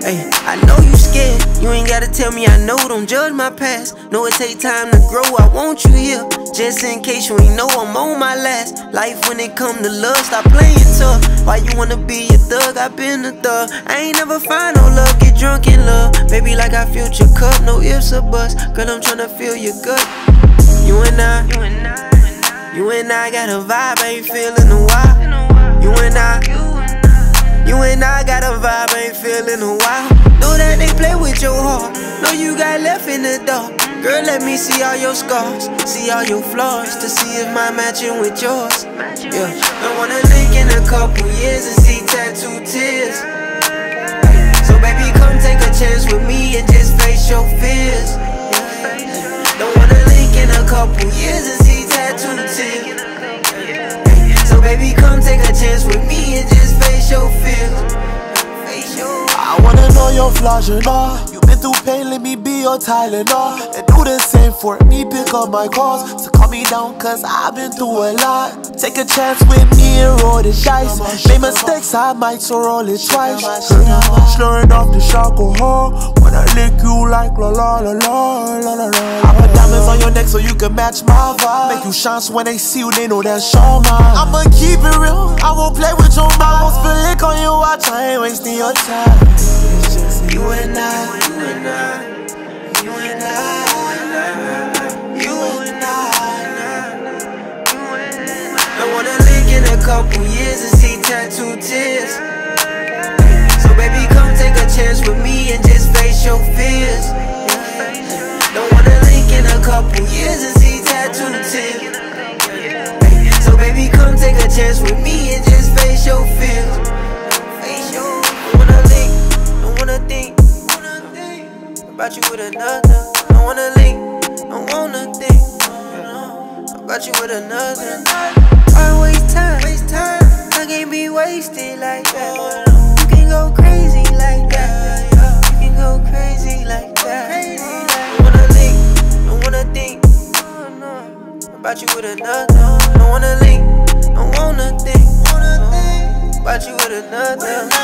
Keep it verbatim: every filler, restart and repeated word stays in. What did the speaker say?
Hey, I know you scared, you ain't gotta tell me I know, don't judge my past. Know it take time to grow, I want you here, just in case you ain't know I'm on my last. Life when it come to love, stop playing tough. Why you wanna be a thug, I been a thug. I ain't never find no love, get drunk in love. Baby, like I filled your cup, no ifs or buts. Girl, I'm tryna feel your gut. You and I, you and I, you and I got a vibe, ain't feeling a while. You and I, you and I got a vibe, ain't feeling a while. Know that they play with your heart, know you got left in the dark. Girl, let me see all your scars, see all your flaws, to see if mine matching with yours. Yeah, I wanna link in a couple years and see tattooed tears. So baby, come take a chance with me and just face your fears. Don't wanna link in a couple years and see tattooed tears. So baby, come take a chance with me and just face your fears. I wanna know your flaws, you know. You been through pain, let me be your Tylenol. And do the same for me, pick up my calls. So calm me down, cause I've been through a lot. Take a chance with me and roll the dice. Make mistakes, I might, so roll it twice. Slurring off the alcohol, wanna lick you like la la la la la la la. I put diamonds on your neck so you can match my vibe. Make you shine so when they see you, they know that's your mind. I'ma keep it real, I won't play with your mind. Won't spill lick on your watch, I ain't wasting your time. It's just you and I, you and I, you and I, you and I, you and I. I wanna link in a couple years and see tattooed tears. So baby, come take a chance with me and just face your fears. Don't wanna link in a couple years and see tattooed tears. So baby, come take a chance with me and just face your fears. Don't wanna link, don't wanna think about you with another. Don't wanna link, don't wanna think about you with another. I waste time, waste time. I can't be wasted like that. You can go crazy like that. You can go crazy like that. Don't wanna link, don't wanna think about you with another. Don't wanna link, don't wanna think about you with another.